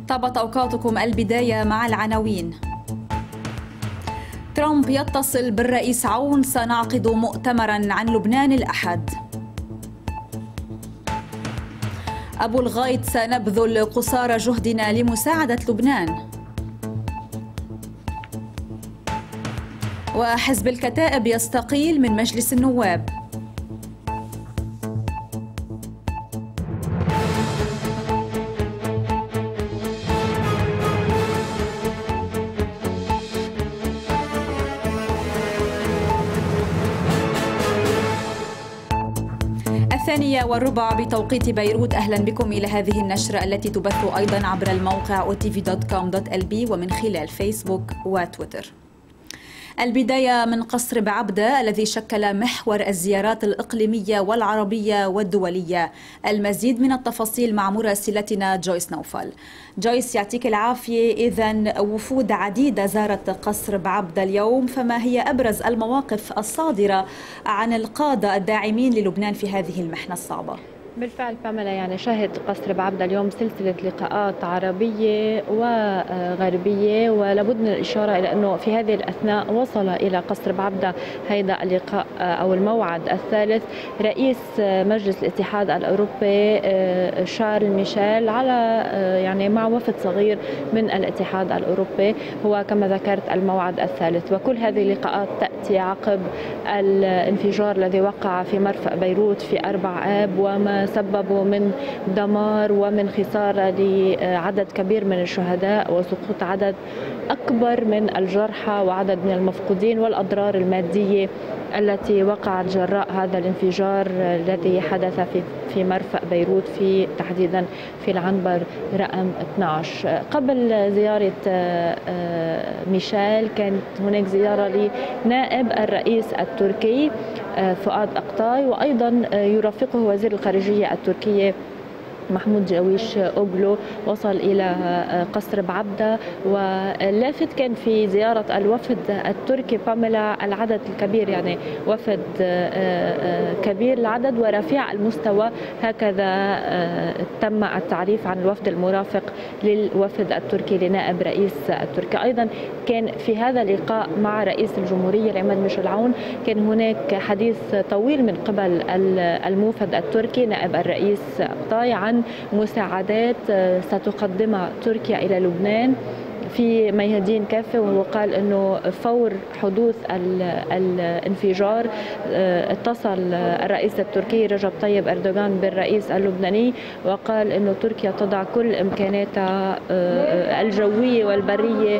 طابت أوقاتكم. البداية مع العناوين. ترامب يتصل بالرئيس عون: سنعقد مؤتمرا عن لبنان الأحد. أبو الغيط: سنبذل قصارى جهدنا لمساعدة لبنان. وحزب الكتائب يستقيل من مجلس النواب. الثانية والربع بتوقيت بيروت. أهلا بكم إلى هذه النشرة التي تبث أيضا عبر الموقع otv.com.lb ومن خلال فيسبوك وتويتر. البداية من قصر بعبدة الذي شكل محور الزيارات الإقليمية والعربية والدولية. المزيد من التفاصيل مع مراسلتنا جويس نوفل. جويس، يعطيك العافية. إذن وفود عديدة زارت قصر بعبدة اليوم، فما هي أبرز المواقف الصادرة عن القادة الداعمين للبنان في هذه المحنة الصعبة؟ بالفعل باميلا، يعني شهد قصر بعبدة اليوم سلسلة لقاءات عربية وغربية، ولابد من الإشارة إلى أنه في هذه الأثناء وصل إلى قصر بعبدة هذا اللقاء أو الموعد الثالث رئيس مجلس الاتحاد الأوروبي شارل ميشيل على يعني مع وفد صغير من الاتحاد الأوروبي. هو كما ذكرت الموعد الثالث، وكل هذه اللقاءات تأتي عقب الانفجار الذي وقع في مرفأ بيروت في 4 آب وما سببوا من دمار ومن خسارة لعدد كبير من الشهداء وسقوط عدد أكبر من الجرحى وعدد من المفقودين والأضرار المادية التي وقعت جراء هذا الانفجار الذي حدث في مرفأ بيروت تحديدا في العنبر رقم 12. قبل زيارة ميشيل كانت هناك زيارة لنائب الرئيس التركي فؤاد أقطاي، وأيضا يرافقه وزير الخارجية التركية محمود جاويش أوغلو. وصل إلى قصر بعبدة، واللافت كان في زيارة الوفد التركي باميلا العدد الكبير، يعني وفد كبير العدد ورفيع المستوى، هكذا تم التعريف عن الوفد المرافق للوفد التركي لنائب رئيس التركي. أيضا كان في هذا اللقاء مع رئيس الجمهورية العماد ميشيل عون كان هناك حديث طويل من قبل الموفد التركي نائب الرئيس أقطاي عن مساعدات ستقدمها تركيا إلى لبنان في ميادين كافة. وهو قال أنه فور حدوث الانفجار اتصل الرئيس التركي رجب طيب أردوغان بالرئيس اللبناني، وقال أنه تركيا تضع كل إمكاناتها الجوية والبرية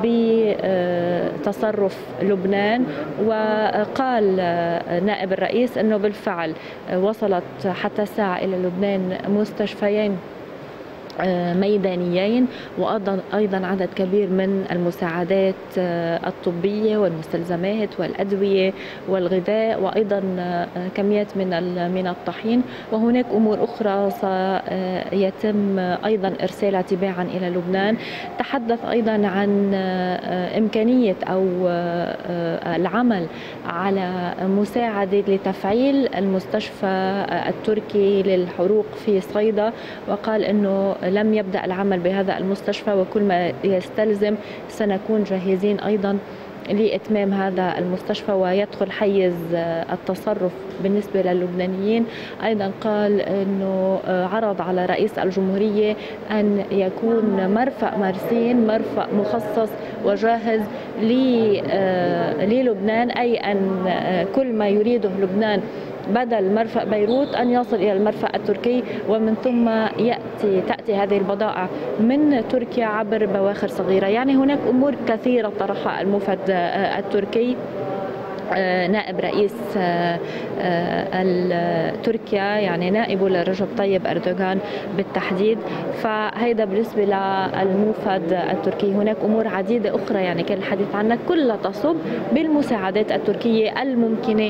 بتصرف لبنان. وقال نائب الرئيس أنه بالفعل وصلت حتى الساعة إلى لبنان مستشفيين ميدانيين، وأيضا عدد كبير من المساعدات الطبية والمستلزمات والأدوية والغذاء، وأيضا كميات من الطحين. وهناك أمور أخرى سيتم أيضا إرسالها تباعا إلى لبنان. تحدث أيضا عن إمكانية أو العمل على مساعدة لتفعيل المستشفى التركي للحروق في صيدا، وقال أنه لم يبدأ العمل بهذا المستشفى وكل ما يستلزم سنكون جاهزين أيضا لإتمام هذا المستشفى ويدخل حيز التصرف بالنسبة للبنانيين. أيضا قال أنه عرض على رئيس الجمهورية أن يكون مرفأ مرسين مرفأ مخصص وجاهز للبنان، أي أن كل ما يريده لبنان بدل مرفأ بيروت أن يصل إلى المرفأ التركي، ومن ثم تأتي هذه البضائع من تركيا عبر بواخر صغيرة. يعني هناك أمور كثيرة طرحها الموفد التركي نائب رئيس تركيا، يعني نائبه لرجب طيب أردوغان بالتحديد. فهيدا بالنسبة للموفد التركي. هناك أمور عديدة أخرى يعني كان الحديث عنها كلها تصب بالمساعدات التركية الممكنة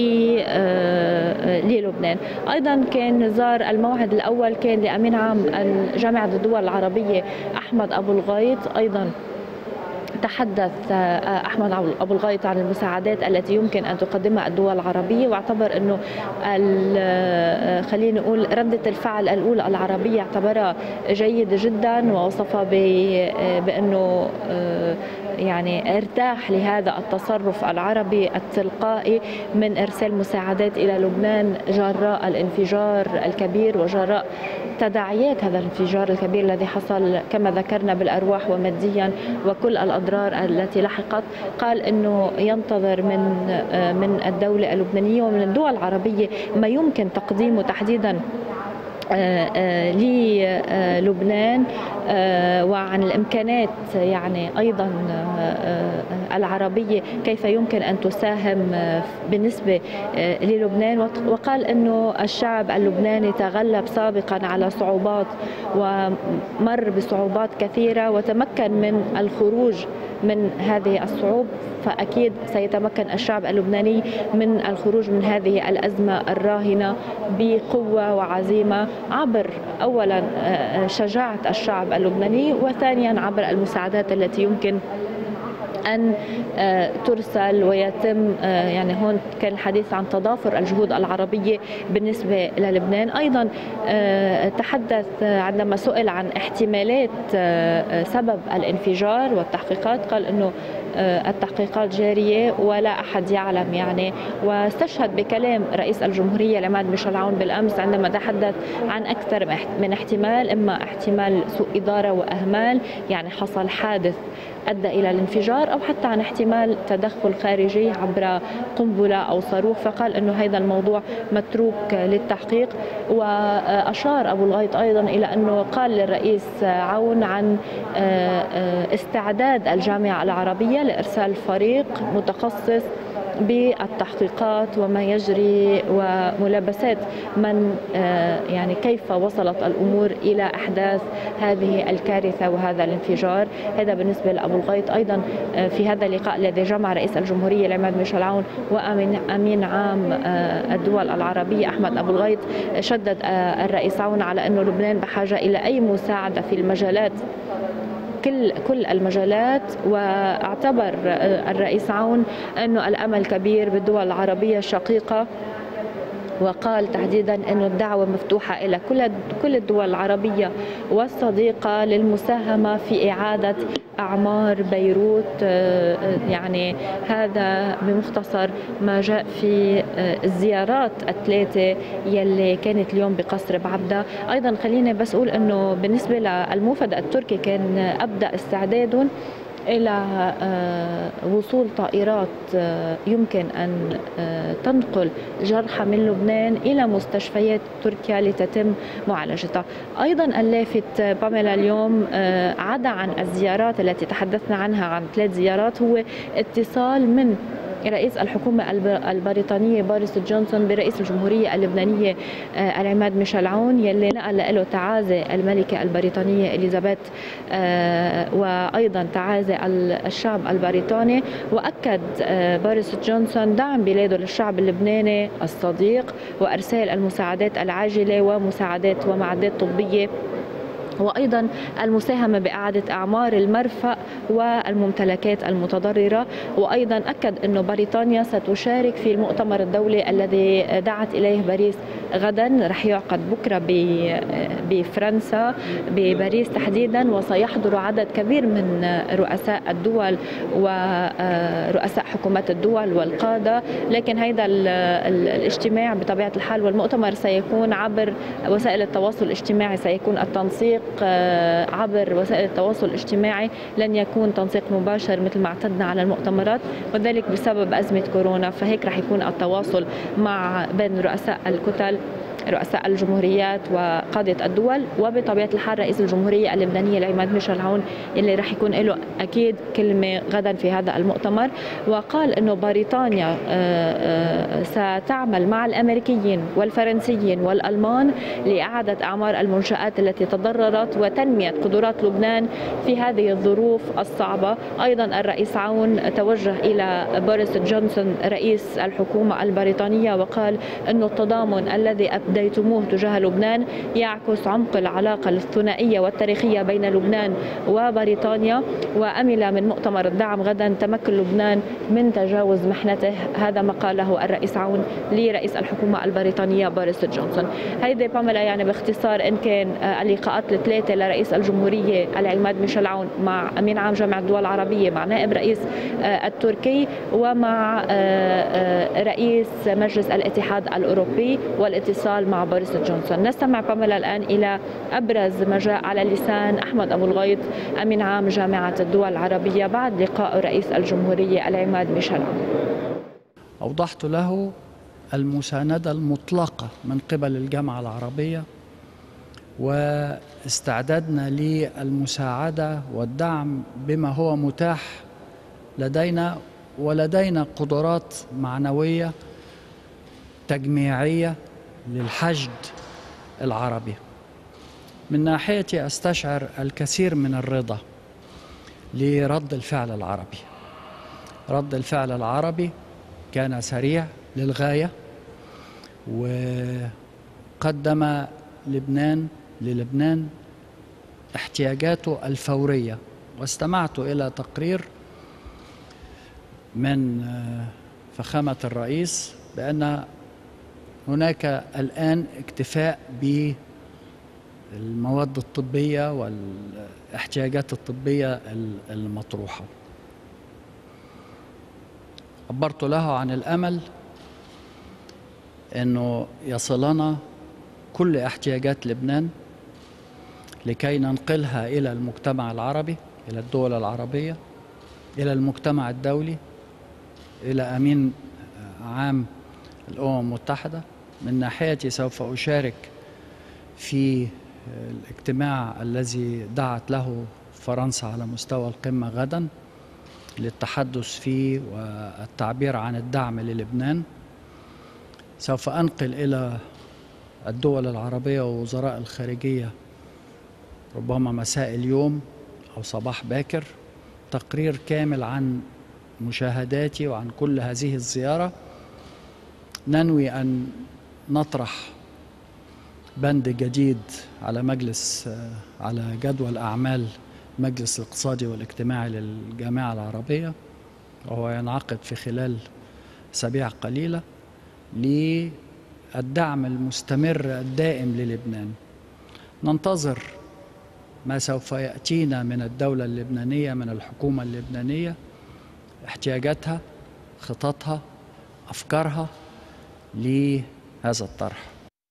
للبنان. أيضا كان زار الموعد الأول كان لأمين عام جامعة الدول العربية أحمد أبو الغيط، أيضا تحدث أحمد أبو الغيط عن المساعدات التي يمكن أن تقدمها الدول العربية، واعتبر أنه خلينا نقول ردة الفعل الأولى العربية اعتبرها جيدة جدا، ووصفها بأنه يعني ارتاح لهذا التصرف العربي التلقائي من إرسال مساعدات إلى لبنان جراء الانفجار الكبير وجراء تداعيات هذا الانفجار الكبير الذي حصل كما ذكرنا بالأرواح وماديا وكل الأضرار التي لحقت. قال أنه ينتظر من الدولة اللبنانية ومن الدول العربية ما يمكن تقديمه تحديدا للبنان وعن الإمكانات يعني أيضا العربية كيف يمكن أن تساهم بالنسبة للبنان. وقال أنه الشعب اللبناني تغلب سابقا على صعوبات ومر بصعوبات كثيرة وتمكن من الخروج من هذه الصعوبة، فأكيد سيتمكن الشعب اللبناني من الخروج من هذه الأزمة الراهنة بقوة وعزيمة عبر أولا شجاعة الشعب اللبناني، وثانيا عبر المساعدات التي يمكن أن ترسل ويتم. يعني هون كان الحديث عن تضافر الجهود العربية بالنسبة للبنان. أيضا تحدث عندما سئل عن احتمالات سبب الانفجار والتحقيقات، قال أنه التحقيقات جارية ولا أحد يعلم يعني. واستشهد بكلام رئيس الجمهورية العماد ميشيل عون بالأمس عندما تحدث عن أكثر من احتمال، إما احتمال سوء إدارة وأهمال يعني حصل حادث أدى إلى الانفجار، أو حتى عن احتمال تدخل خارجي عبر قنبلة أو صاروخ. فقال أنه هذا الموضوع متروك للتحقيق. وأشار أبو الغيط أيضا إلى أنه قال للرئيس عون عن استعداد الجامعة العربية لإرسال فريق متخصص بالتحقيقات وما يجري وملابسات من يعني كيف وصلت الأمور إلى أحداث هذه الكارثة وهذا الانفجار. هذا بالنسبة لأبو الغيط. أيضا في هذا اللقاء الذي جمع رئيس الجمهورية العماد ميشيل عون وأمين عام الدول العربية أحمد أبو الغيط، شدد الرئيس عون على أنه لبنان بحاجة إلى أي مساعدة في المجالات كل المجالات. واعتبر الرئيس عون أنه الأمل كبير بالدول العربية الشقيقة، وقال تحديدا أنه الدعوة مفتوحة إلى كل الدول العربية والصديقة للمساهمة في إعادة أعمار بيروت. يعني هذا بمختصر ما جاء في الزيارات الثلاثة يلي كانت اليوم بقصر بعبدة. أيضا خليني بس أقول أنه بالنسبة للموفد التركي كان أبدأ استعداد إلى وصول طائرات يمكن أن تنقل جرحى من لبنان إلى مستشفيات تركيا لتتم معالجتها. أيضا اللافت باميلا اليوم عدا عن الزيارات التي تحدثنا عنها، عن 3 زيارات، هو اتصال من رئيس الحكومة البريطانية بوريس جونسون برئيس الجمهورية اللبنانية العماد ميشيل عون، يلي نقل له تعازي الملكة البريطانية إليزابيث وأيضا تعازي الشعب البريطاني. وأكد بوريس جونسون دعم بلاده للشعب اللبناني الصديق وأرسال المساعدات العاجلة ومساعدات ومعدات طبية، وأيضا المساهمة بإعادة أعمار المرفأ والممتلكات المتضررة. وأيضا أكد أن بريطانيا ستشارك في المؤتمر الدولي الذي دعت إليه باريس غدا، رح يعقد بكرة بفرنسا بباريس تحديدا، وسيحضر عدد كبير من رؤساء الدول ورؤساء حكومات الدول والقادة. لكن هذا الاجتماع بطبيعة الحال والمؤتمر سيكون عبر وسائل التواصل الاجتماعي، سيكون التنسيق عبر وسائل التواصل الاجتماعي، لن يكون تنسيق مباشر مثل ما اعتدنا على المؤتمرات، وذلك بسبب أزمة كورونا. فهيك رح يكون التواصل بين رؤساء الكتل، رؤساء الجمهوريات وقادة الدول، وبطبيعة الحال رئيس الجمهورية اللبنانية العماد ميشيل عون اللي رح يكون له أكيد كلمة غدا في هذا المؤتمر. وقال أنه بريطانيا ستعمل مع الأمريكيين والفرنسيين والألمان لإعادة أعمار المنشآت التي تضررت وتنمية قدرات لبنان في هذه الظروف الصعبة. أيضا الرئيس عون توجه إلى بوريس جونسون رئيس الحكومة البريطانية وقال أنه التضامن الذي أبديتموه تجاه لبنان يعكس عمق العلاقة الثنائية والتاريخية بين لبنان وبريطانيا، وأمل من مؤتمر الدعم غدا تمكن لبنان من تجاوز محنته. هذا ما قاله الرئيس عون لرئيس الحكومة البريطانية بوريس جونسون. هيدي باميلا يعني باختصار إن كان اللقاءات الثلاثة لرئيس الجمهورية العماد ميشيل عون مع أمين عام جامعة الدول العربية، مع نائب رئيس التركي، ومع رئيس مجلس الاتحاد الأوروبي، والاتصال مع بوريس جونسون. نستمع باميلا الآن إلى أبرز ما جاء على لسان أحمد أبو الغيط أمين عام جامعة الدول العربية بعد لقاء رئيس الجمهورية العماد ميشيل عون. أوضحت له المساندة المطلقة من قبل الجامعة العربية واستعدادنا للمساعدة والدعم بما هو متاح لدينا، ولدينا قدرات معنوية تجميعية للحشد العربي. من ناحيتي أستشعر الكثير من الرضا لرد الفعل العربي. رد الفعل العربي كان سريع للغاية، وقدم للبنان احتياجاته الفورية. واستمعت إلى تقرير من فخامة الرئيس بأن هناك الآن اكتفاء بالمواد الطبية والاحتياجات الطبية المطروحة. عبرت له عن الأمل أنه يصلنا كل احتياجات لبنان لكي ننقلها إلى المجتمع العربي، إلى الدول العربية، إلى المجتمع الدولي، إلى أمين عام الأمم المتحدة. من ناحيتي سوف أشارك في الاجتماع الذي دعت له فرنسا على مستوى القمة غدا للتحدث فيه والتعبير عن الدعم للبنان. سوف أنقل إلى الدول العربية ووزراء الخارجية ربما مساء اليوم أو صباح باكر تقرير كامل عن مشاهداتي وعن كل هذه الزيارة. ننوي أن نطرح بند جديد على جدول أعمال المجلس الاقتصادي والاجتماعي للجامعة العربية، وهو ينعقد في خلال أسابيع قليلة، للدعم المستمر الدائم للبنان. ننتظر ما سوف يأتينا من الدولة اللبنانية، من الحكومة اللبنانية، احتياجاتها، خططها، أفكارها لهذا الطرح.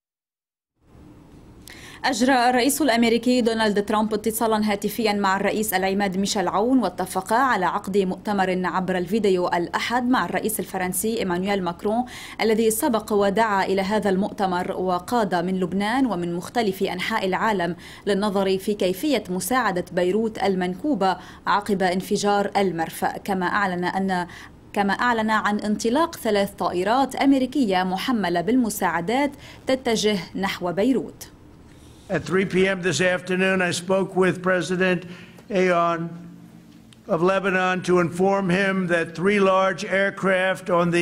أجرى الرئيس الأمريكي دونالد ترامب اتصالا هاتفيا مع الرئيس العماد ميشيل عون، واتفقا على عقد مؤتمر عبر الفيديو الأحد مع الرئيس الفرنسي إيمانويل ماكرون، الذي سبق ودعا إلى هذا المؤتمر وقاد من لبنان ومن مختلف أنحاء العالم للنظر في كيفية مساعدة بيروت المنكوبة عقب انفجار المرفأ. كما أعلن عن انطلاق 3 طائرات أمريكية محملة بالمساعدات تتجه نحو بيروت. At 3 p.m. this afternoon, I spoke with President Aoun of Lebanon to inform him that 3 large aircraft are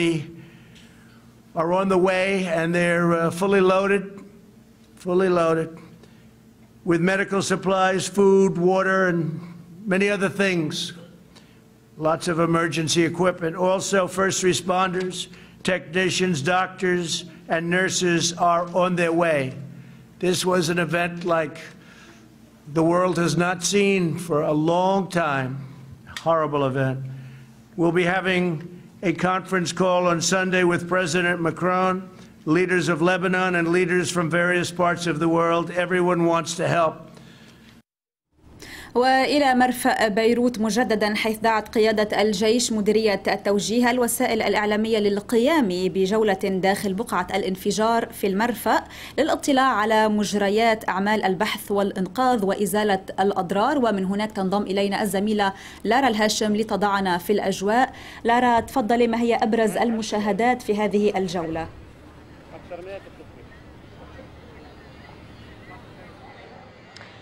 on the way, and they're fully loaded with medical supplies, food, water, and many other things. Lots of emergency equipment. Also, first responders, technicians, doctors, and nurses are on their way. This was an event like the world has not seen for a long time. Horrible event. We'll be having a conference call on Sunday with President Macron, leaders of Lebanon, and leaders from various parts of the world. Everyone wants to help. وإلى مرفأ بيروت مجددا، حيث دعت قيادة الجيش مديرية التوجيه الوسائل الإعلامية للقيام بجولة داخل بقعة الانفجار في المرفأ للاطلاع على مجريات أعمال البحث والإنقاذ وإزالة الأضرار. ومن هناك تنضم إلينا الزميلة لارا الهاشم لتضعنا في الأجواء. لارا، تفضلي، ما هي أبرز المشاهدات في هذه الجولة؟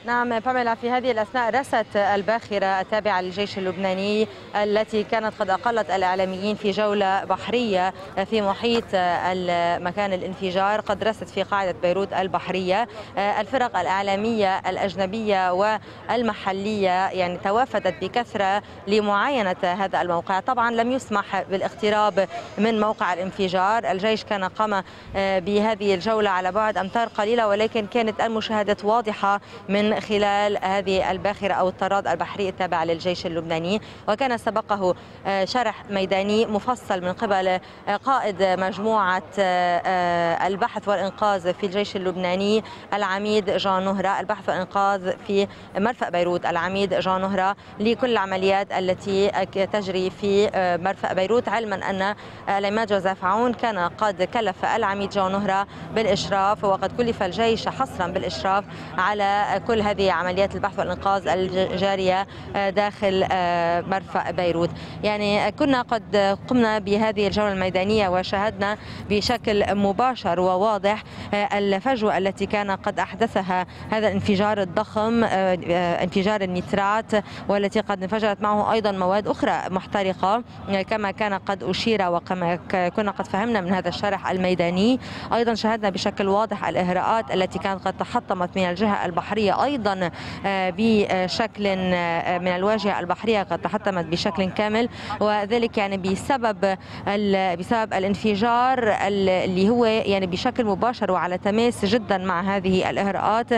نعم باميلا، في هذه الأثناء رست الباخرة التابعة للجيش اللبناني التي كانت قد أقلت الإعلاميين في جولة بحرية في محيط مكان الانفجار قد رست في قاعدة بيروت البحرية. الفرق الإعلامية الأجنبية والمحلية يعني توافدت بكثرة لمعاينة هذا الموقع. طبعا لم يسمح بالاقتراب من موقع الانفجار، الجيش كان قام بهذه الجولة على بعد أمتار قليلة، ولكن كانت المشاهدات واضحة من خلال هذه الباخرة أو الطراد البحري التابع للجيش اللبناني. وكان سبقه شرح ميداني مفصل من قبل قائد مجموعة البحث والإنقاذ في الجيش اللبناني العميد جان نهرة، البحث والإنقاذ في مرفأ بيروت العميد جان نهرة، لكل العمليات التي تجري في مرفأ بيروت، علما أن العماد جوزيف عون كان قد كلف العميد جان نهرة بالإشراف، وقد كلف الجيش حصرا بالإشراف على كل هذه عمليات البحث والإنقاذ الجارية داخل مرفأ بيروت. يعني كنا قد قمنا بهذه الجولة الميدانية وشاهدنا بشكل مباشر وواضح الفجوة التي كان قد أحدثها هذا الانفجار الضخم، انفجار النترات، والتي قد انفجرت معه أيضا مواد أخرى محترقة كما كان قد أشير وكما كنا قد فهمنا من هذا الشرح الميداني. أيضا شاهدنا بشكل واضح الإهراءات التي كانت قد تحطمت من الجهة البحرية، أيضا بشكل من الواجهة البحرية قد تحطمت بشكل كامل، وذلك يعني بسبب الانفجار اللي هو يعني بشكل مباشر وعلى تماس جدا مع هذه الإهراءات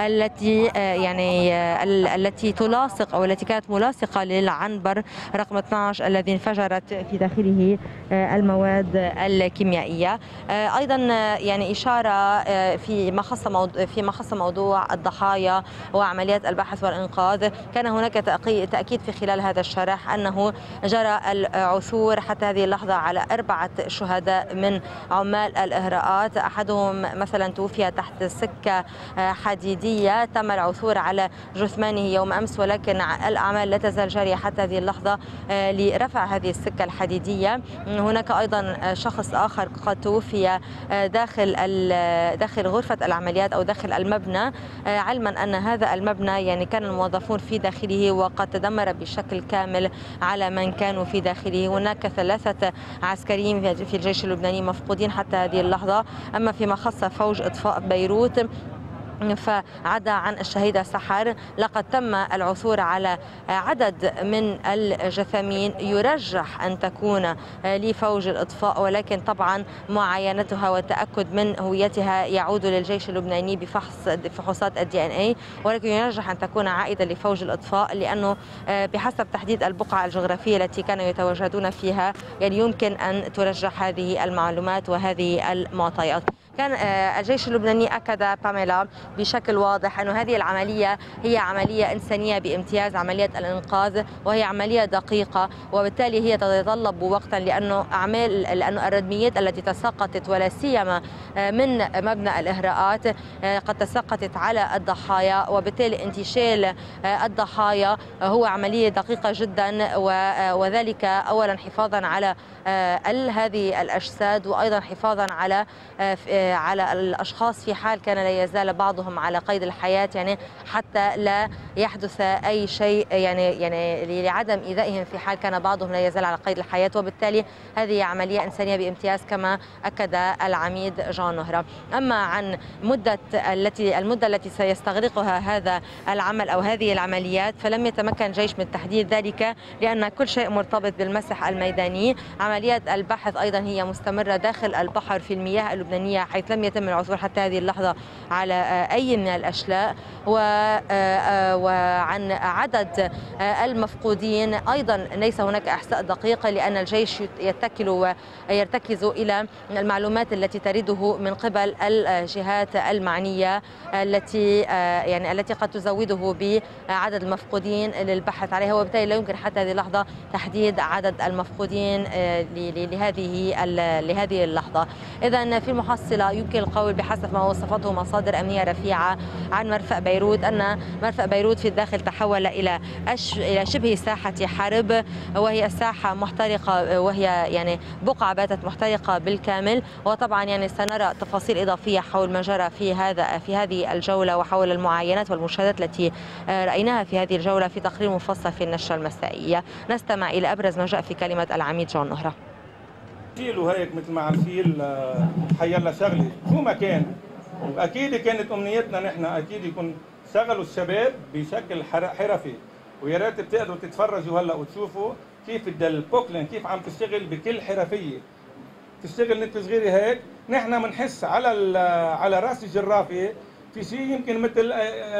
التي تلاصق أو التي كانت ملاصقة للعنبر رقم 12 الذي انفجرت في داخله المواد الكيميائية. أيضا يعني إشارة فيما خص موضوع الضحايا وعمليات البحث والإنقاذ، كان هناك تأكيد في خلال هذا الشرح أنه جرى العثور حتى هذه اللحظة على 4 شهداء من عمال الإهراءات، أحدهم مثلا توفي تحت سكة حديدية تم العثور على جثمانه يوم أمس، ولكن الأعمال لا تزال جارية حتى هذه اللحظة لرفع هذه السكة الحديدية. هناك أيضا شخص آخر قد توفي داخل غرفة العمليات أو داخل المبنى، علما أن هذا المبنى يعني كان الموظفون في داخله وقد تدمر بشكل كامل على من كانوا في داخله. هناك 3 عسكريين في الجيش اللبناني مفقودين حتى هذه اللحظة. أما فيما خص فوج إطفاء بيروت فعدا عن الشهيدة سحر، لقد تم العثور على عدد من الجثامين يرجح أن تكون لفوج الإطفاء، ولكن طبعا معاينتها والتأكد من هويتها يعود للجيش اللبناني بفحص فحوصات الDNA، ولكن يرجح أن تكون عائدة لفوج الإطفاء، لأنه بحسب تحديد البقعة الجغرافية التي كانوا يتواجدون فيها يعني يمكن أن ترجح هذه المعلومات وهذه المعطيات. كان الجيش اللبناني أكد باميلا بشكل واضح أن هذه العملية هي عملية إنسانية بامتياز، عملية الإنقاذ، وهي عملية دقيقة وبالتالي هي تتطلب وقتا، لأنه الردميات التي تساقطت ولا سيما من مبنى الإهراءات قد تساقطت على الضحايا، وبالتالي انتشال الضحايا هو عملية دقيقة جدا، وذلك أولا حفاظا على هذه الأجساد، وأيضا حفاظا على الأشخاص في حال كان لا يزال بعضهم على قيد الحياة، يعني حتى لا يحدث أي شيء يعني لعدم إيذائهم في حال كان بعضهم لا يزال على قيد الحياة، وبالتالي هذه عملية إنسانية بامتياز كما أكد العميد جان نهرة. أما عن المدة التي سيستغرقها هذا العمل أو هذه العمليات فلم يتمكن الجيش من تحديد ذلك، لأن كل شيء مرتبط بالمسح الميداني. عمليات البحث أيضا هي مستمرة داخل البحر في المياه اللبنانية، حيث لم يتم العثور حتى هذه اللحظة على أي من الأشلاء. وعن عدد المفقودين أيضا ليس هناك إحصاء دقيق، لأن الجيش يتكل ويرتكز إلى المعلومات التي ترده من قبل الجهات المعنية التي قد تزوده بعدد المفقودين للبحث عليها، وبالتالي لا يمكن حتى هذه اللحظة تحديد عدد المفقودين لهذه اللحظة. إذن في المحصلة ويمكن القول بحسب ما وصفته مصادر أمنية رفيعة عن مرفأ بيروت أن مرفأ بيروت في الداخل تحول إلى شبه ساحة حرب، وهي الساحة محترقة، وهي يعني بقعة باتت محترقة بالكامل. وطبعا يعني سنرى تفاصيل إضافية حول ما جرى في هذه الجولة وحول المعاينات والمشاهدات التي رأيناها في هذه الجولة في تقرير مفصل في النشرة المسائية. نستمع إلى أبرز ما جاء في كلمة العميد جون نهرة. وهيك مثل ما عارفين حيلا شغلي شو ما كان، واكيد كانت امنيتنا نحن اكيد يكون شغلوا الشباب بشكل حرفي، ويا ريت بتقدروا تتفرجوا هلا وتشوفوا كيف البوكلين كيف عم تشتغل بكل حرفيه، تشتغل نت صغيره هيك. نحن بنحس على راس الجرافه في شيء يمكن مثل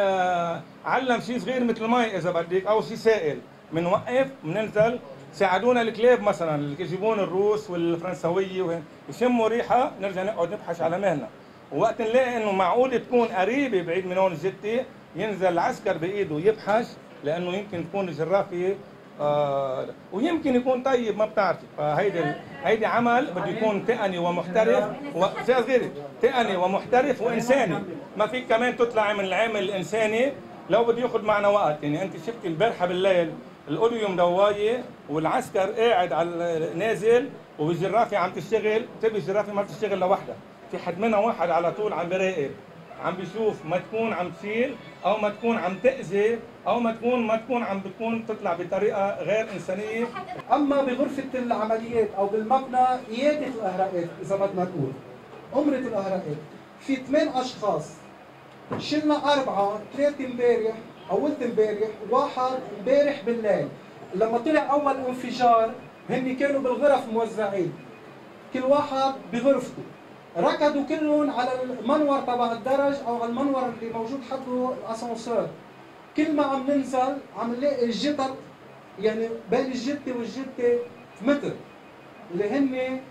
علم شيء صغير مثل مي اذا بدك او شيء سائل، بنوقف بننزل ساعدونا الكلاب مثلا اللي يجيبون الروس والفرنسويه يشموا ريحه، نرجع نقعد نبحث على مهلنا. ووقت نلاقي انه معقول تكون قريبه بعيد من هون الجتة، ينزل العسكر بايده يبحث، لانه يمكن تكون الجرافه ويمكن يكون طيب ما بتعرفي. هيدي عمل بده يكون تقني ومحترف تقني ومحترف وانساني. ما فيك كمان تطلع من العامل الانساني لو بده ياخذ معنا وقت. يعني انت شفتي البارحه بالليل الاوديوم دوايه والعسكر قاعد على نازل والجرافه عم تشتغل، تبي الجرافه ما بتشتغل لوحدها، في حد منها واحد على طول عم بيراقب، عم بيشوف ما تكون عم تشيل او ما تكون عم تاذي او ما تكون عم بتكون تطلع بطريقه غير انسانيه. اما بغرفه العمليات او بالمبنى قياده الاهراءات اذا بدنا نقول عمره الاهراءات في 8 اشخاص، شلنا 4 3 امبارح اولت امبارح وواحد امبارح بالليل. لما طلع اول انفجار هن كانوا بالغرف موزعين، كل واحد بغرفته، ركضوا كلهم على المنور تبع الدرج او على المنور اللي موجود حده الاسانسير. كل ما عم ننزل عم نلاقي الجتت، يعني بين الجته والجته متر اللي هن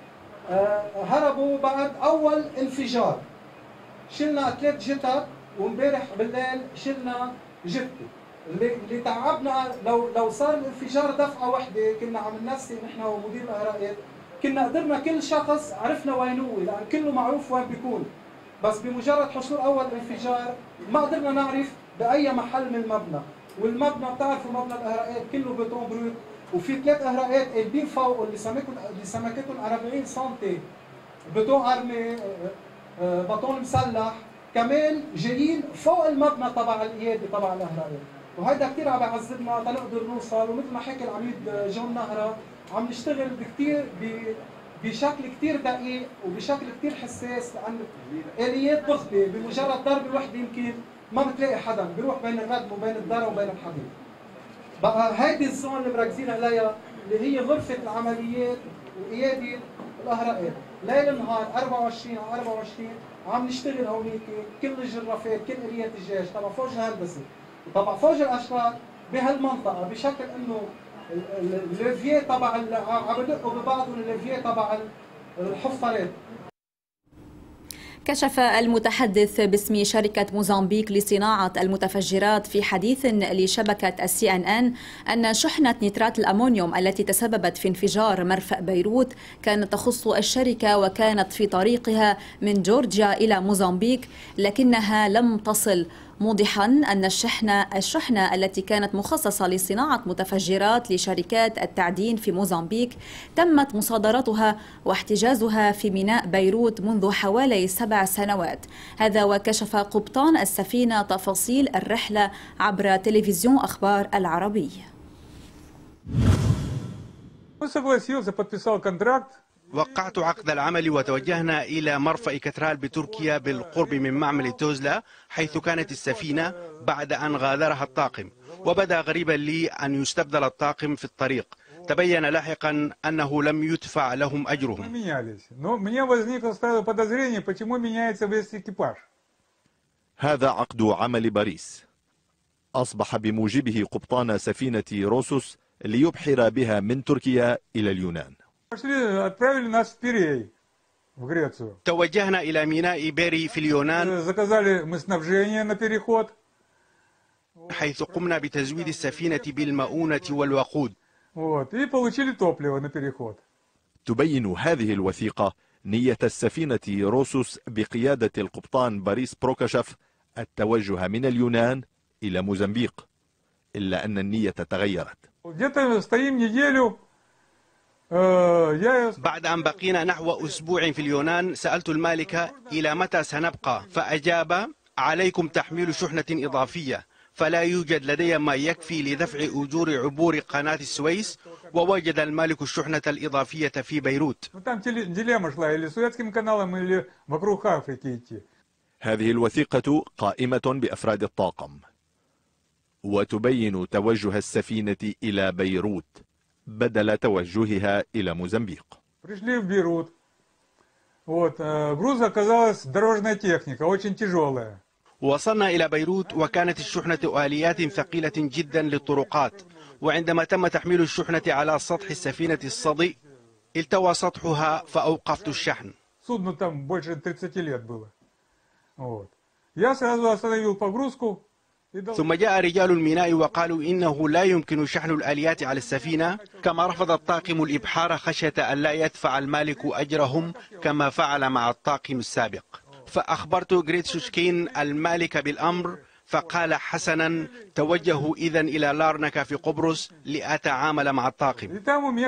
هربوا بعد اول انفجار. شلنا 3 جتت وامبارح بالليل شلنا جته. اللي تعبنا لو صار الانفجار دفعه واحده كنا عم ننسي نحن ومدير الاهراءات، كنا قدرنا كل شخص عرفنا وين هو، لان كله معروف وين بيكون. بس بمجرد حصول اول انفجار ما قدرنا نعرف باي محل من المبنى، والمبنى بتعرفوا مبنى الاهراءات كله بيتون بروت، وفي 3 اهراءات قلبين فوق اللي سمكتهم 40 سم بيتون ارمي بطون مسلح كمان جايين فوق المبنى تبع القياده تبع الاهراءات. وهذا كثير عم يعذبنا تنقدر نوصل. ومثل ما حكى العميد جون نهرة عم نشتغل بشكل كثير دقيق وبشكل كثير حساس، لان اليات ضغطه بمجرد ضربه وحده يمكن ما بتلاقي حدا بيروح بين الردم وبين الدرة وبين الحديد. بقى هيدي الزون اللي مركزين عليها اللي هي غرفه العمليات وقياده الاهراءات، ليل نهار 24 على 24 عم نشتغل هونيك. كل الجرافات كل اليات الجيش تبع فوج الهندسي وطبعا فوج الاشرار بهالمنطقه، بشكل انه الليفيه تبع عم بدقوا ببعضهم الليفيه تبع الحفارات. كشف المتحدث باسم شركة موزمبيق لصناعة المتفجرات في حديث لشبكة CNN أن شحنة نترات الأمونيوم التي تسببت في انفجار مرفأ بيروت كانت تخص الشركة وكانت في طريقها من جورجيا إلى موزمبيق لكنها لم تصل، موضحا أن الشحنة التي كانت مخصصة لصناعة متفجرات لشركات التعدين في موزمبيق تمت مصادرتها واحتجازها في ميناء بيروت منذ حوالي 7 سنوات. هذا وكشف قبطان السفينة تفاصيل الرحلة عبر تلفزيون أخبار العربي. وقعت عقد العمل وتوجهنا إلى مرفأ كترال بتركيا بالقرب من معمل توزلا حيث كانت السفينة بعد أن غادرها الطاقم، وبدا غريبا لي أن يستبدل الطاقم في الطريق. تبين لاحقا أنه لم يدفع لهم أجرهم. هذا عقد عمل باريس أصبح بموجبه قبطان سفينة روسوس ليبحر بها من تركيا إلى اليونان. توجهنا إلى ميناء بيري في اليونان حيث قمنا بتزويد السفينة بالمؤونة والوقود. تبين هذه الوثيقة نية السفينة روسوس بقيادة القبطان باريس بروكاشيف التوجه من اليونان إلى موزمبيق، إلا أن النية تغيرت. بعد أن بقينا نحو أسبوع في اليونان سألت المالك إلى متى سنبقى، فأجاب: عليكم تحميل شحنة إضافية، فلا يوجد لدي ما يكفي لدفع أجور عبور قناة السويس. ووجد المالك الشحنة الإضافية في بيروت. هذه الوثيقة قائمة بأفراد الطاقم وتبين توجه السفينة إلى بيروت بدل توجهها إلى موزمبيق. وصلنا إلى بيروت وكانت الشحنة آليات ثقيلة جدا للطرقات، وعندما تم تحميل الشحنة على سطح السفينة الصدئ التوى سطحها فأوقفت الشحن. ثم جاء رجال الميناء وقالوا إنه لا يمكن شحن الآليات على السفينة، كما رفض الطاقم الإبحار خشية أن لا يدفع المالك أجرهم كما فعل مع الطاقم السابق. فأخبرت غريتشوشكين المالك بالأمر، فقال: حسنا، توجهوا إذن إلى لارنكا في قبرص لأتعامل مع الطاقم.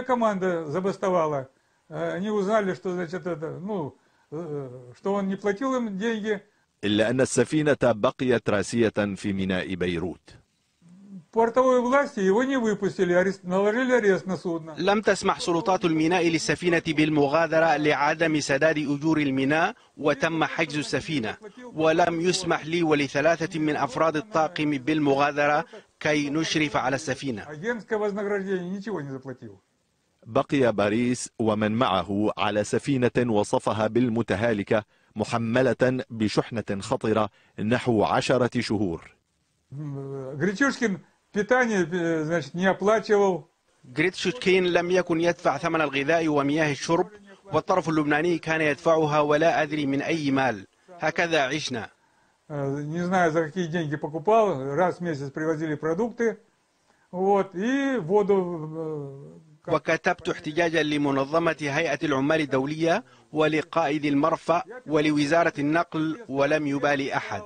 إلا أن السفينة بقيت راسية في ميناء بيروت. لم تسمح سلطات الميناء للسفينة بالمغادرة لعدم سداد أجور الميناء، وتم حجز السفينة، ولم يسمح لي ولثلاثة من أفراد الطاقم بالمغادرة كي نشرف على السفينة. بقي باريس ومن معه على سفينة وصفها بالمتهالكة محملة بشحنة خطرة نحو 10 شهور. غريتشوشكين لم يكن يدفع ثمن الغذاء ومياه الشرب، والطرف اللبناني كان يدفعها ولا أدري من أي مال. هكذا عشنا. وكتبت احتجاجا لمنظمة هيئة العمال الدولية ولقائد المرفأ ولوزارة النقل، ولم يبالي أحد.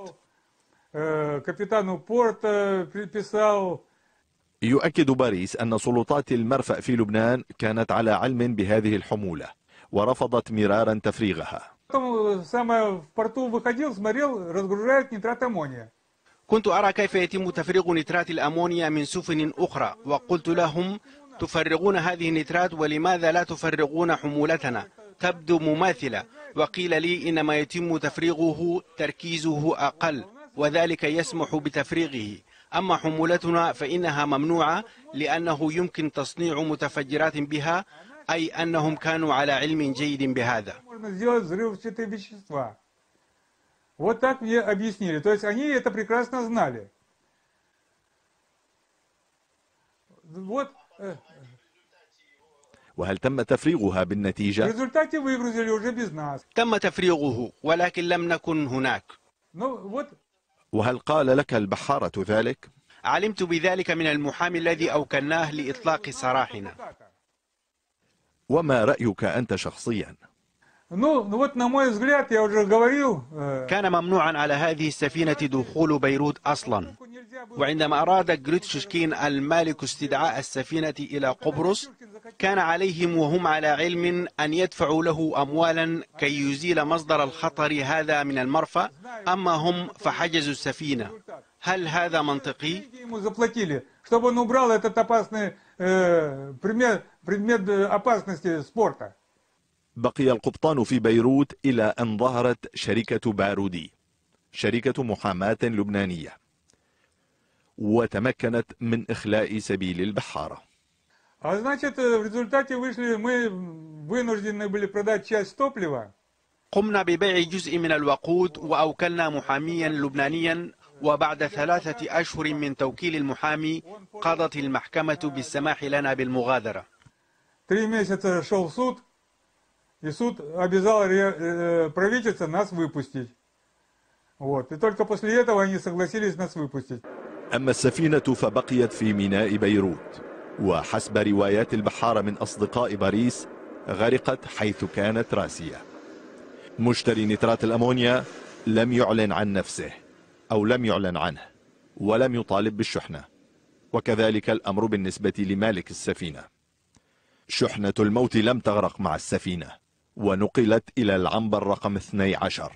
يؤكد باريس أن سلطات المرفأ في لبنان كانت على علم بهذه الحمولة ورفضت مرارا تفريغها. كنت أرى كيف يتم تفريغ نترات الأمونيا من سفن أخرى، وقلت لهم: تفرغون هذه النترات ولماذا لا تفرغون حمولتنا؟ تبدو مماثلة. وقيل لي إنما يتم تفريغه تركيزه أقل، وذلك يسمح بتفريغه، أما حمولتنا فإنها ممنوعة لأنه يمكن تصنيع متفجرات بها، أي أنهم كانوا على علم جيد بهذا. وهل تم تفريغها بالنتيجة؟ تم تفريغه ولكن لم نكن هناك. وهل قال لك البحارة ذلك؟ علمت بذلك من المحامي الذي أوكلناه لإطلاق سراحنا. وما رأيك أنت شخصيا؟ كان ممنوعا على هذه السفينة دخول بيروت أصلا، وعندما أراد غريتشوشكين المالك استدعاء السفينة إلى قبرص كان عليهم وهم على علم أن يدفعوا له أموالا كي يزيل مصدر الخطر هذا من المرفأ، أما هم فحجزوا السفينة. هل هذا منطقي؟ بقي القبطان في بيروت إلى أن ظهرت شركة بارودي، شركة محاماة لبنانية، وتمكنت من إخلاء سبيل البحارة. قمنا ببيع جزء من الوقود وأوكلنا محاميا لبنانيا، وبعد 3 أشهر من توكيل المحامي قضت المحكمة بالسماح لنا بالمغادرة. 3 месяца шел суд, и суд обязал правительство нас выпустить. И только после этого они согласились нас выпустить. أما السفينة فبقيت في ميناء بيروت، وحسب روايات البحارة من أصدقاء باريس غرقت حيث كانت راسية. مشتري نترات الأمونيا لم يعلن عن نفسه أو لم يعلن عنه ولم يطالب بالشحنة، وكذلك الأمر بالنسبة لمالك السفينة. شحنة الموت لم تغرق مع السفينة ونقلت إلى العنبر رقم 12.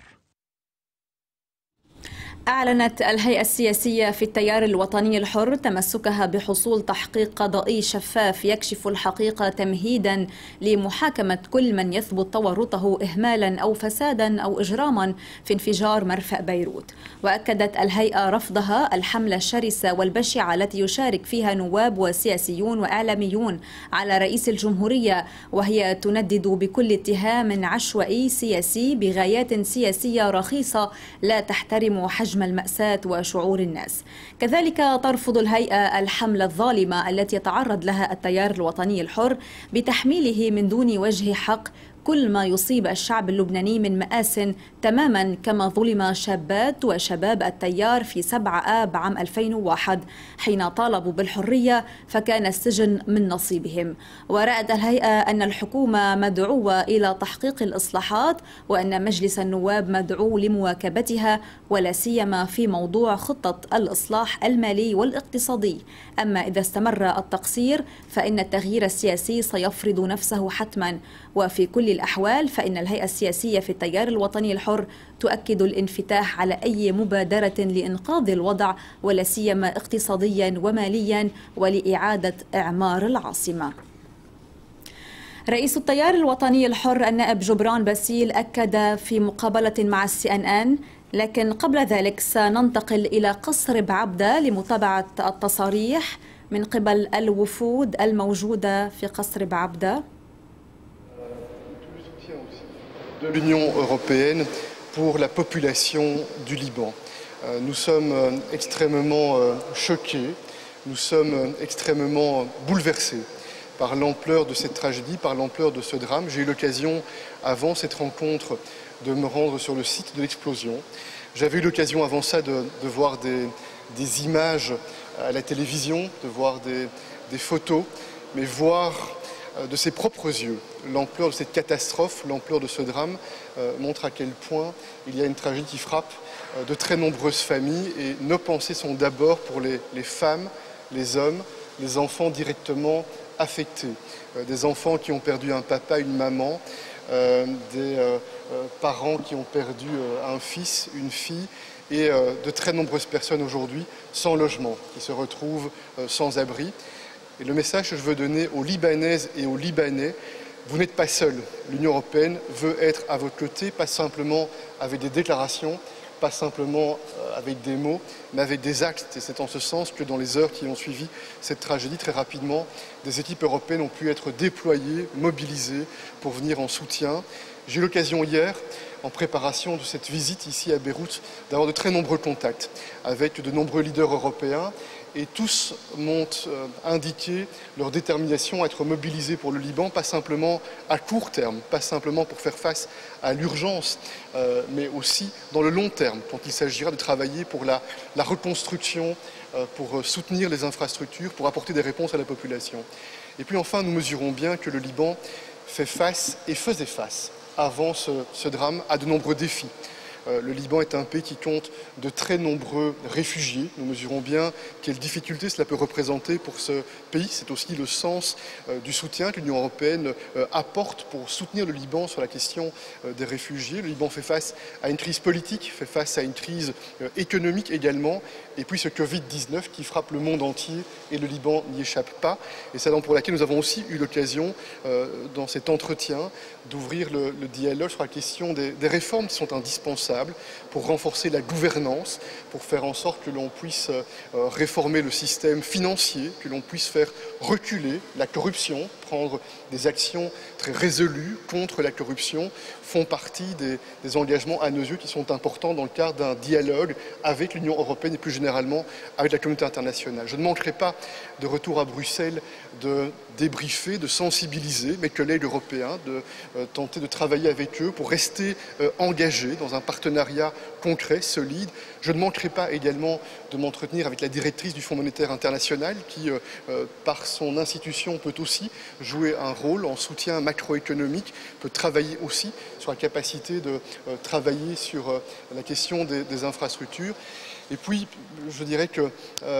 أعلنت الهيئة السياسية في التيار الوطني الحر تمسكها بحصول تحقيق قضائي شفاف يكشف الحقيقة تمهيدا لمحاكمة كل من يثبت تورطه إهمالا أو فسادا أو إجراما في انفجار مرفأ بيروت. وأكدت الهيئة رفضها الحملة الشرسة والبشعة التي يشارك فيها نواب وسياسيون وإعلاميون على رئيس الجمهورية، وهي تندد بكل اتهام عشوائي سياسي بغايات سياسية رخيصة لا تحترم حجم المأساة وشعور الناس. كذلك ترفض الهيئة الحملة الظالمة التي يتعرض لها التيار الوطني الحر بتحميله من دون وجه حق كل ما يصيب الشعب اللبناني من مآس، تماما كما ظلم شابات وشباب التيار في 7 آب عام 2001 حين طالبوا بالحرية فكان السجن من نصيبهم. ورأت الهيئة أن الحكومة مدعوة إلى تحقيق الإصلاحات وأن مجلس النواب مدعو لمواكبتها، ولا سيما في موضوع خطة الإصلاح المالي والاقتصادي. أما إذا استمر التقصير فإن التغيير السياسي سيفرض نفسه حتما، وفي كل الأحوال فإن الهيئة السياسية في التيار الوطني الحر تؤكد الانفتاح على أي مبادرة لإنقاذ الوضع ولا سيما اقتصاديا وماليا ولإعادة إعمار العاصمة. رئيس التيار الوطني الحر النائب جبران باسيل أكد في مقابلة مع CNN، لكن قبل ذلك سننتقل إلى قصر بعبدة لمتابعة التصاريح من قبل الوفود الموجودة في قصر بعبدة. de l'Union européenne pour la population du Liban. Nous sommes extrêmement choqués, nous sommes extrêmement bouleversés par l'ampleur de cette tragédie, par l'ampleur de ce drame. J'ai eu l'occasion, avant cette rencontre, de me rendre sur le site de l'explosion. J'avais eu l'occasion avant ça de voir des images à la télévision, de voir des photos, mais voir de ses propres yeux l'ampleur de cette catastrophe, l'ampleur de ce drame montre à quel point il y a une tragédie qui frappe de très nombreuses familles, et nos pensées sont d'abord pour les femmes, les hommes, les enfants directement affectés, des enfants qui ont perdu un papa, une maman, des parents qui ont perdu un fils, une fille, et de très nombreuses personnes aujourd'hui sans logement, qui se retrouvent sans abri. Et le message que je veux donner aux Libanaises et aux Libanais: vous n'êtes pas seuls. L'Union européenne veut être à votre côté, pas simplement avec des déclarations, pas simplement avec des mots, mais avec des actes. Et c'est en ce sens que dans les heures qui ont suivi cette tragédie, très rapidement, des équipes européennes ont pu être déployées, mobilisées pour venir en soutien. J'ai eu l'occasion hier, en préparation de cette visite ici à Beyrouth, d'avoir de très nombreux contacts avec de nombreux leaders européens. Et tous m'ont indiqué leur détermination à être mobilisés pour le Liban, pas simplement à court terme, pas simplement pour faire face à l'urgence, mais aussi dans le long terme, quand il s'agira de travailler pour la reconstruction, pour soutenir les infrastructures, pour apporter des réponses à la population. Et puis enfin, nous mesurons bien que le Liban fait face et faisait face, avant ce drame, à de nombreux défis. Le Liban est un pays qui compte de très nombreux réfugiés. Nous mesurons bien quelles difficultés cela peut représenter pour ce pays. C'est aussi le sens du soutien que l'Union européenne apporte pour soutenir le Liban sur la question des réfugiés. Le Liban fait face à une crise politique, fait face à une crise économique également, et puis ce Covid-19 qui frappe le monde entier, et le Liban n'y échappe pas. Et c'est donc pour laquelle nous avons aussi eu l'occasion, dans cet entretien, d'ouvrir le dialogue sur la question des réformes qui sont indispensables pour renforcer la gouvernance, pour faire en sorte que l'on puisse réformer le système financier, que l'on puisse faire reculer la corruption. Prendre des actions très résolues contre la corruption font partie des engagements à nos yeux qui sont importants dans le cadre d'un dialogue avec l'Union européenne et plus généralement avec la communauté internationale. Je ne manquerai pas de retour à Bruxelles de débriefer, de sensibiliser mes collègues européens, de tenter de travailler avec eux pour rester engagés dans un partenariat partenariats concrets, solides. Je ne manquerai pas également de m'entretenir avec la directrice du Fonds monétaire international qui, par son institution, peut aussi jouer un rôle en soutien macroéconomique, peut travailler aussi sur la capacité de travailler sur la question des infrastructures. Et puis, je dirais que,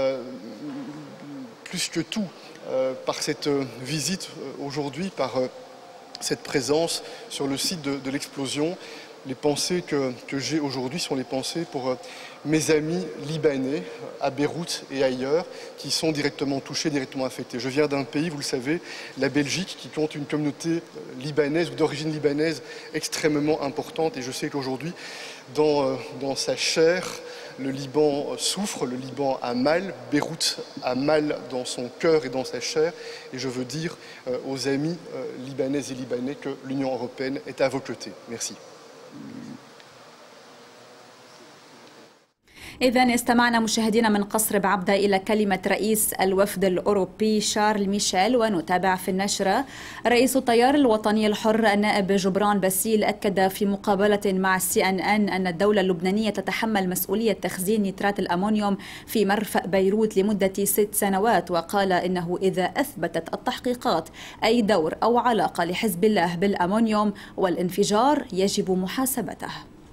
plus que tout, par cette visite aujourd'hui, par cette présence sur le site de l'explosion, les pensées que j'ai aujourd'hui sont les pensées pour mes amis libanais à Beyrouth et ailleurs qui sont directement touchés, directement affectés. Je viens d'un pays, vous le savez, la Belgique, qui compte une communauté libanaise ou d'origine libanaise extrêmement importante. Et je sais qu'aujourd'hui, dans sa chair, le Liban souffre, le Liban a mal, Beyrouth a mal dans son cœur et dans sa chair. Et je veux dire aux amis libanaises et libanais que l'Union européenne est à vos côtés. Merci. إذن استمعنا مشاهدينا من قصر بعبدة إلى كلمة رئيس الوفد الأوروبي شارل ميشيل. ونتابع في النشرة رئيس التيار الوطني الحر النائب جبران باسيل أكد في مقابلة مع CNN أن الدولة اللبنانية تتحمل مسؤولية تخزين نترات الأمونيوم في مرفأ بيروت لمدة 6 سنوات. وقال إنه إذا أثبتت التحقيقات أي دور أو علاقة لحزب الله بالأمونيوم والانفجار يجب محاسبته.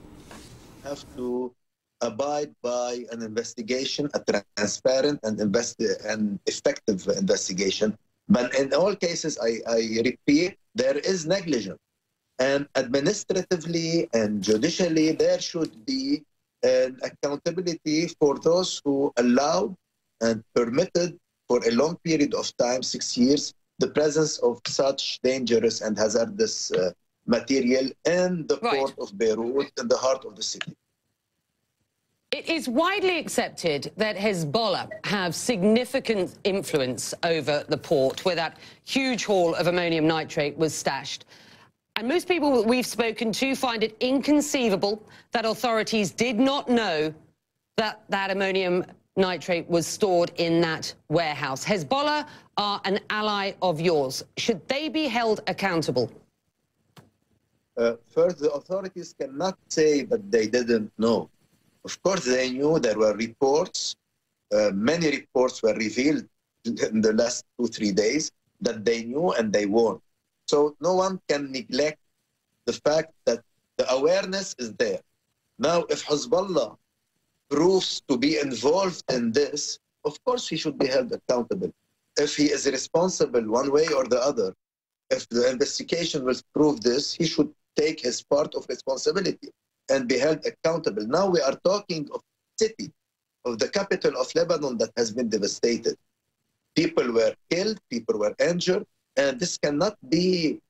Abide by an investigation, a transparent and effective investigation. But in all cases, I repeat, there is negligence. And administratively and judicially, there should be an accountability for those who allowed and permitted for a long period of time, 6 years, the presence of such dangerous and hazardous material in the port of Beirut, in the heart of the city. It is widely accepted that Hezbollah have significant influence over the port where that huge haul of ammonium nitrate was stashed. And most people that we've spoken to find it inconceivable that authorities did not know that that ammonium nitrate was stored in that warehouse. Hezbollah are an ally of yours. Should they be held accountable? First, the authorities cannot say that they didn't know. Of course, they knew. There were reports. Many reports were revealed in the last 2-3 days that they knew and they warned. So no one can neglect the fact that the awareness is there. Now, if Hezbollah proves to be involved in this, of course he should be held accountable. If he is responsible one way or the other, if the investigation will prove this, he should take his part of responsibility and be held accountable. Now we are talking of the city, of the capital of Lebanon that has been devastated. People were killed, people were injured, and this cannot be,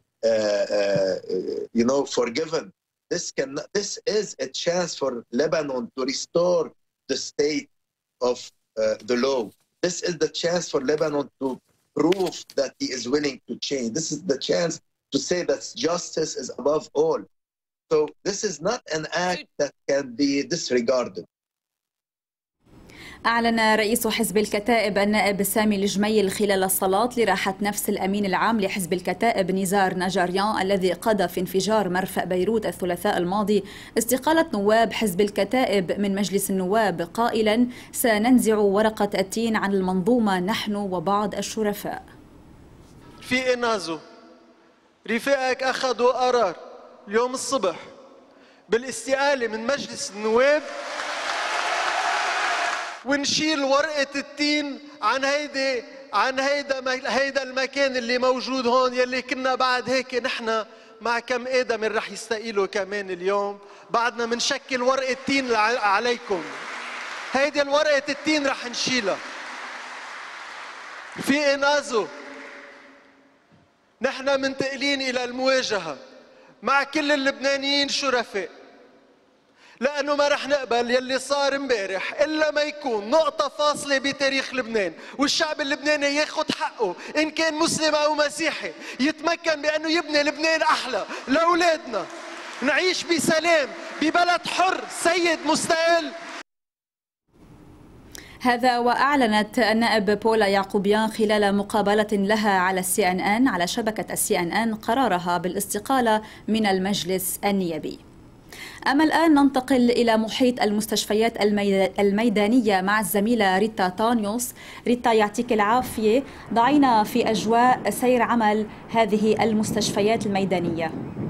forgiven. This is a chance for Lebanon to restore the state of the law. This is the chance for Lebanon to prove that he is willing to change. This is the chance to say that justice is above all. So this is not an act that can be disregarded. أعلن رئيس حزب الكتائب النائب سامي الجميل خلال الصلاة لراحة نفس الأمين العام لحزب الكتائب نزار نجاريان الذي قضى في انفجار مرفأ بيروت الثلاثاء الماضي استقالة نواب حزب الكتائب من مجلس النواب قائلا سننزع ورقة التين عن المنظومة نحن وبعض الشرفاء. في إنازو رفاقك أخذوا قرار اليوم الصبح بالاستقالة من مجلس النواب ونشيل ورقة التين عن هيدا المكان اللي موجود هون يلي كنا بعد هيك نحن مع كم آدم رح يستقيلوا كمان اليوم بعدنا منشكل ورقة تين عليكم. هيدي الورقة التين رح نشيلها. في إنازو نحن منتقلين إلى المواجهة مع كل اللبنانيين شرفاء لأنه ما رح نقبل يلي صار امبارح إلا ما يكون نقطة فاصلة بتاريخ لبنان والشعب اللبناني ياخد حقه إن كان مسلم أو مسيحي يتمكن بأنه يبني لبنان أحلى لأولادنا نعيش بسلام ببلد حر سيد مستقل. هذا وأعلنت النائب بولا يعقوبيان خلال مقابلة لها على CNN على شبكة CNN قرارها بالاستقالة من المجلس النيابي. أما الآن ننتقل إلى محيط المستشفيات الميدانية مع الزميلة ريتا تانيوس. ريتا يعطيك العافية، ضعينا في أجواء سير عمل هذه المستشفيات الميدانية.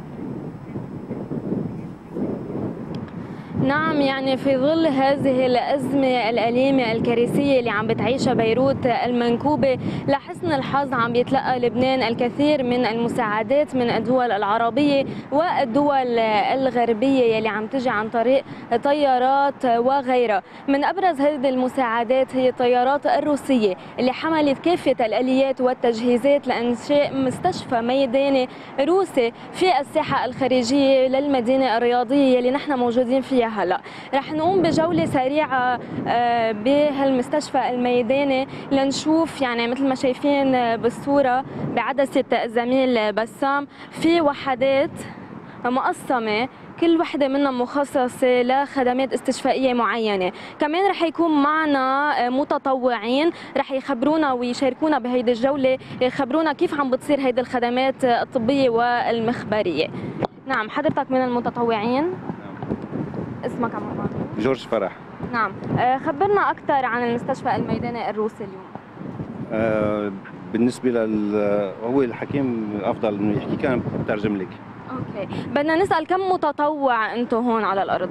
نعم، يعني في ظل هذه الأزمة الأليمة الكارثية اللي عم بتعيشها بيروت المنكوبة، لحسن الحظ عم بيتلقى لبنان الكثير من المساعدات من الدول العربية والدول الغربية يلي عم تجي عن طريق طيارات وغيرها. من أبرز هذه المساعدات هي الطيارات الروسية اللي حملت كافة الآليات والتجهيزات لإنشاء مستشفى ميداني روسي في الساحة الخارجية للمدينة الرياضية اللي نحن موجودين فيها هلا. رح نقوم بجولة سريعة بهالمستشفى الميداني لنشوف يعني مثل ما شايفين بالصورة بعدسة الزميل بسام في وحدات مقسمة كل وحدة منها مخصصة لخدمات استشفائية معينة. كمان رح يكون معنا متطوعين رح يخبرونا ويشاركونا بهيدي الجولة، يخبرونا كيف عم بتصير هيدي الخدمات الطبية والمخبرية. نعم، حضرتك من المتطوعين، اسمك عمو؟ جورج فرح. نعم، خبرنا أكثر عن المستشفى الميداني الروسي اليوم. بالنسبة هو الحكيم أفضل إنه يحكي، كان بترجم لك. أوكي، بدنا نسأل كم متطوع أنتم هون على الأرض؟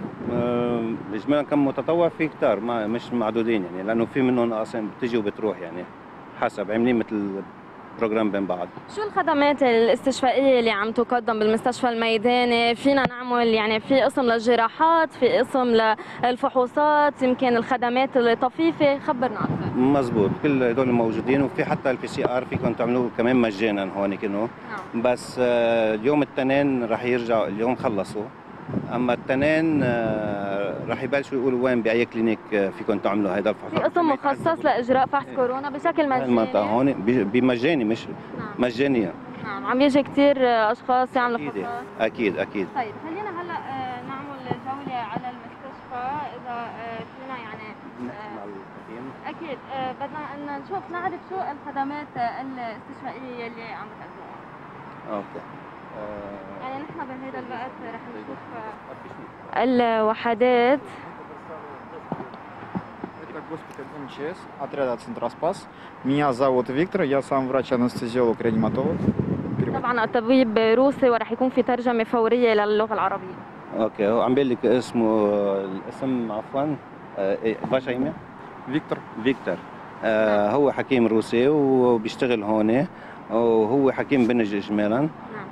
إجمالا كم متطوع؟ في كتار، مش معدودين يعني، لأنه في منهم أصلا بتجي وبتروح يعني حسب، عاملين مثل بروجرام بين بعض. شو الخدمات الاستشفائية اللي عم تقدم بالمستشفى الميداني؟ فينا نعمل يعني في قسم للجراحات، في قسم للفحوصات، يمكن الخدمات الطفيفة، خبرنا أكثر. مزبوط، كل هدول موجودين، وفي حتى الPCR فيكم تعملوه كمان مجانا هون كنو. بس اليوم التنين رح يرجعوا، اليوم خلصوا، اما التنين رح يبلشوا يقولوا وين باي كلينيك فيكم تعملوا هذا الفحص. في قسم مخصص لاجراء فحص كورونا بشكل مجاني. المنطقه هون بمجاني، مش مجانيه. نعم، عم يجي كثير اشخاص يعملوا فحوصات. اكيد. طيب خلينا هلا نعمل جوله على المستشفى اذا فينا يعني. اكيد بدنا نشوف نعرف شو الخدمات الاستشفائيه اللي عم بتقدموها. اوكي. يعني نحن بهذا الوقت رح نشوف الوحدات. Это госпиталь МЧС, отряда Центроспас. Меня зовут Виктор, я сам врач-анестезиолог-реаниматолог. طبعا الطبيب روسي ورح يكون في ترجمة فورية للغة العربية. اوكي، هو عم بيقول لك اسمه، الاسم عفوا باش ايمن؟ فيكتور. هو حكيم روسي وبيشتغل هون، وهو حكيم بنج اجمالا.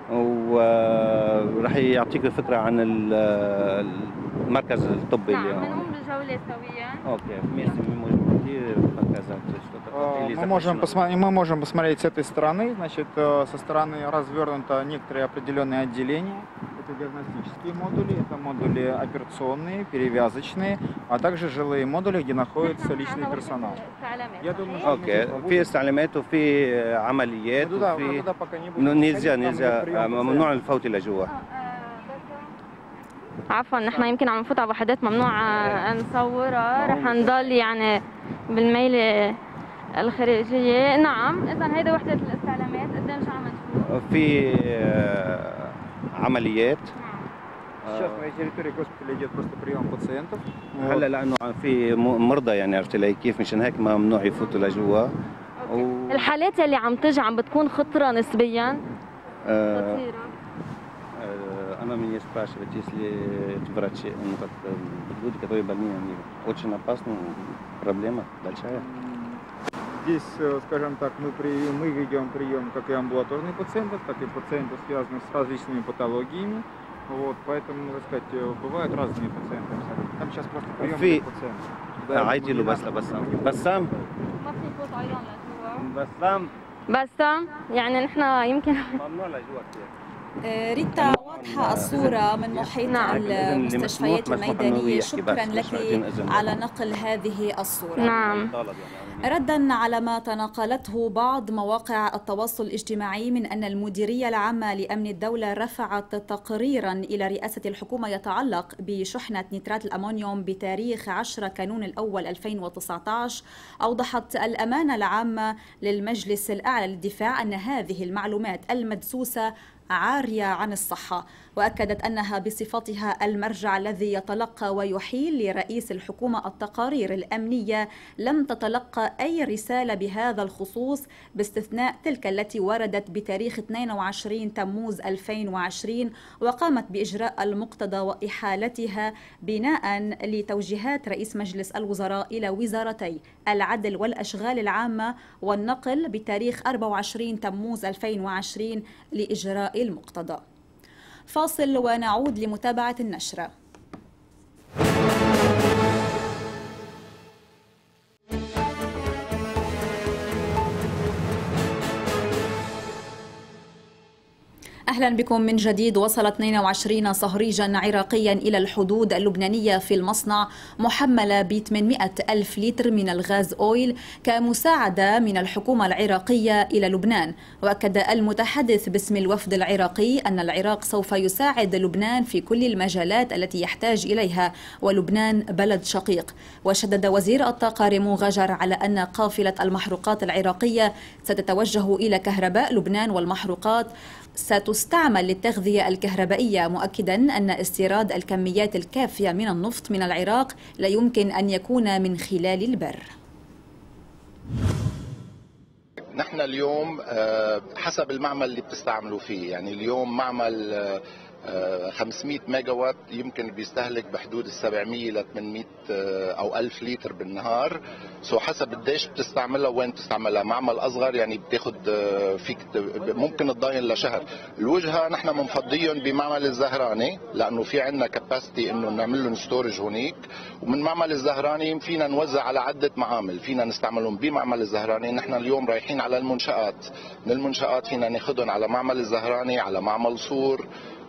ورح يعطيك فكره عن المركز الطبي اللي هون. بنقوم بجوله سويا. اوكي، كثير показать что-то. Мы можем посмотреть с этой стороны. Значит, со стороны развернуто некоторые определенные отделения. Это диагностические модули, это модули операционные, перевязочные, а также жилые модули, где находится личный персонал. Я думаю, что في استعلامات وفي عمليات وفي نيزيا ممنوع الفوت لجوا. عفوا، نحن يمكن عم نفوت على وحدات ممنوع نصورها، رح نضل يعني بالميلة الخارجية. نعم، إذا هيدا وحدة الاستعلامات، قدام شو عم نشوف؟ في عمليات. Сейчас на территории госпиталя идет просто прием пациентов. هلا لأنه في مرضى يعني، عرفت لي كيف، مشان هيك ممنوع يفوتوا لجوا. الحالات اللي عم تجي عم بتكون خطرة نسبيا؟ Она меня спрашивает, если врачи, люди, которые больны, они очень опасны, проблема большая. Здесь, скажем так, мы ведем прием как и амбулаторных пациентов, так и пациентов, связанных с различными патологиями. Вот, поэтому, так сказать, бывают разные пациенты. Там сейчас просто прием пациентов. عايزي له بسام. بسام يعني نحن يمكن ممنوع لجوا كثير. ريتا، واضحة الصورة من محيط المستشفيات الميدانية. شكرا لك على نقل هذه الصورة. نعم. ردا على ما تناقلته بعض مواقع التواصل الاجتماعي من أن المديرية العامة لأمن الدولة رفعت تقريرا إلى رئاسة الحكومة يتعلق بشحنة نترات الأمونيوم بتاريخ 10 كانون الأول 2019، أوضحت الأمانة العامة للمجلس الأعلى للدفاع أن هذه المعلومات المدسوسة عارية عن الصحة. وأكدت أنها بصفتها المرجع الذي يتلقى ويحيل لرئيس الحكومة التقارير الأمنية لم تتلقى أي رسالة بهذا الخصوص باستثناء تلك التي وردت بتاريخ 22 تموز 2020 وقامت بإجراء المقتضى وإحالتها بناء لتوجيهات رئيس مجلس الوزراء إلى وزارتي العدل والأشغال العامة والنقل بتاريخ 24 تموز 2020 لإجراء المقتضى. فاصل ونعود لمتابعة النشرة. أهلا بكم من جديد. وصل 22 صهريجا عراقيا إلى الحدود اللبنانية في المصنع محملة ب 800 ألف لتر من الغاز أويل كمساعدة من الحكومة العراقية إلى لبنان. وأكد المتحدث باسم الوفد العراقي أن العراق سوف يساعد لبنان في كل المجالات التي يحتاج إليها، ولبنان بلد شقيق. وشدد وزير الطاقة ريمون غجر على أن قافلة المحروقات العراقية ستتوجه إلى كهرباء لبنان والمحروقات ستستعمل للتغذية الكهربائية، مؤكدا أن استيراد الكميات الكافية من النفط من العراق لا يمكن أن يكون من خلال البر. نحن اليوم حسب المعمل اللي بتستعملوا فيه، يعني اليوم معمل 500 ميجا وات يمكن بيستهلك بحدود 700 ل 800 او 1000 لتر بالنهار. حسب قديش بتستعملها وين بتستعملها. معمل اصغر يعني بتاخذ فيك ممكن تضاين لشهر. الوجهه نحن منفضيهم بمعمل الزهراني لانه في عندنا كاباسيتي انه نعمل لهم ستورج هونيك، ومن معمل الزهراني فينا نوزع على عده معامل، فينا نستعملهم بمعمل الزهراني. نحن اليوم رايحين على المنشآت، من المنشآت فينا ناخذهم على معمل الزهراني، على معمل صور.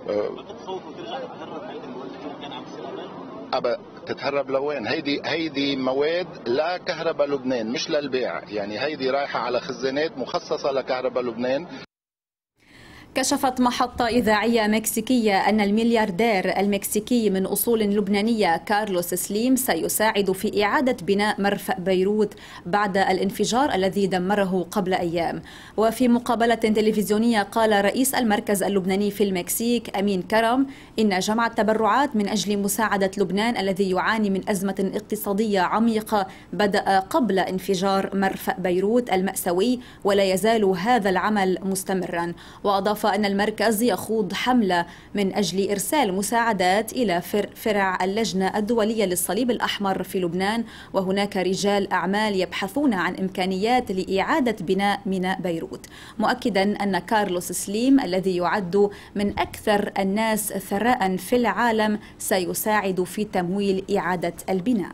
تتهرب لوين؟ هيدي مواد لا كهرباء لبنان، مش للبيع، يعني هيدي رايحة على خزانات مخصصة لكهرباء لبنان. كشفت محطة إذاعية مكسيكية أن الملياردير المكسيكي من أصول لبنانية كارلوس سليم سيساعد في إعادة بناء مرفأ بيروت بعد الانفجار الذي دمره قبل أيام. وفي مقابلة تلفزيونية قال رئيس المركز اللبناني في المكسيك أمين كرم إن جمع التبرعات من أجل مساعدة لبنان الذي يعاني من أزمة اقتصادية عميقة بدأ قبل انفجار مرفأ بيروت المأساوي، ولا يزال هذا العمل مستمرا. وأضاف أن المركز يخوض حملة من أجل إرسال مساعدات إلى فرع اللجنة الدولية للصليب الأحمر في لبنان، وهناك رجال أعمال يبحثون عن إمكانيات لإعادة بناء ميناء بيروت، مؤكدا أن كارلوس سليم الذي يعد من أكثر الناس ثراء في العالم سيساعد في تمويل إعادة البناء.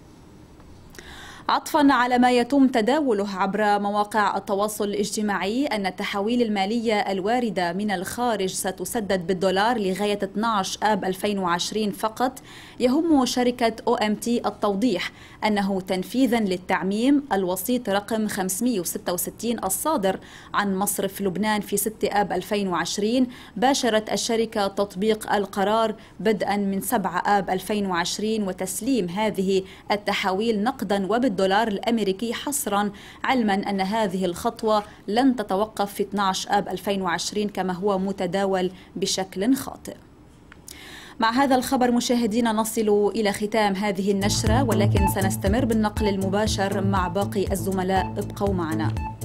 عطفا على ما يتم تداوله عبر مواقع التواصل الاجتماعي أن التحويل المالية الواردة من الخارج ستسدد بالدولار لغاية 12 آب 2020 فقط، يهم شركة OMT التوضيح أنه تنفيذا للتعميم الوسيط رقم 566 الصادر عن مصرف لبنان في 6 آب 2020، باشرت الشركة تطبيق القرار بدءا من 7 آب 2020 وتسليم هذه التحويل نقدا وبالدولار الأمريكي حصرا، علما أن هذه الخطوة لن تتوقف في 12 آب 2020 كما هو متداول بشكل خاطئ. مع هذا الخبر مشاهدينا نصل إلى ختام هذه النشرة، ولكن سنستمر بالنقل المباشر مع باقي الزملاء. ابقوا معنا.